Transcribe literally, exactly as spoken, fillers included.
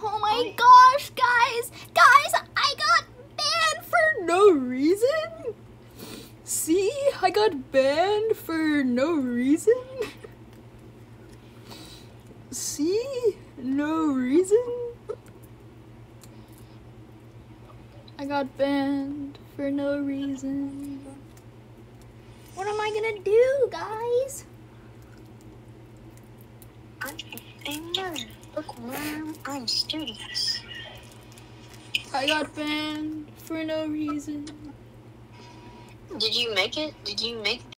Oh my gosh, guys! Guys, I got banned for no reason! See? I got banned for no reason? See? No reason? I got banned for no reason. What am I gonna do, guys? I'm a nerd. Bookworm. I'm studious. I got banned for no reason. Did you make it? Did you make